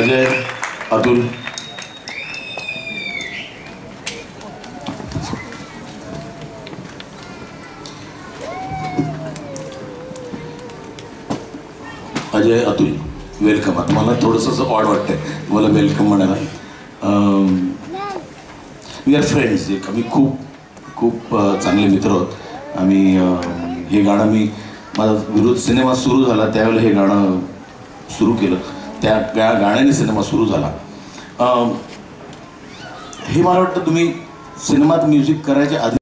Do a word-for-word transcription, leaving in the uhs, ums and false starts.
Ajay, Atul. Ajay, Atul, welcome. आता मला थोडंसं ऑड वाटतंय तुम्हाला वेलकम म्हणायला. We are friends. एक आम्ही खूप खूप चांगले मित्र आहोत. आम्ही हे गाणं मी माझा विरोध सिनेमा सुरू झाला त्यावेळेला हे गाणं सुरू केलं. त्या गा गाण्याने सिनेमा सुरू झाला. हे मला वाटतं तुम्ही सिनेमात म्युझिक करायच्या आधी